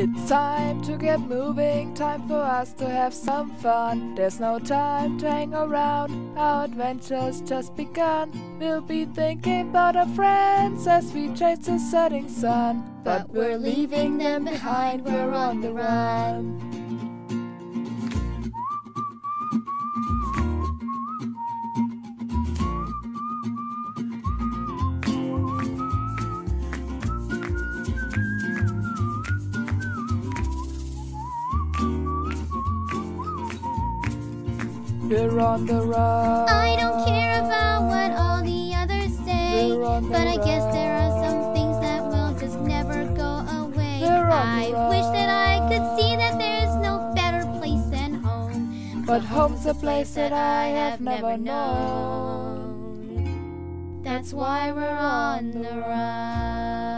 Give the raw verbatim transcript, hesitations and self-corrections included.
It's time to get moving, time for us to have some fun. There's no time to hang around, our adventure's just begun. We'll be thinking about our friends as we chase the setting sun. But we're leaving them behind, we're on the run. We're on the run. I don't care about what all the others say, but I guess there are some things that will just never go away. I wish that I could see that there's no better place than home, but home's a place that I have never known. That's why we're on the run.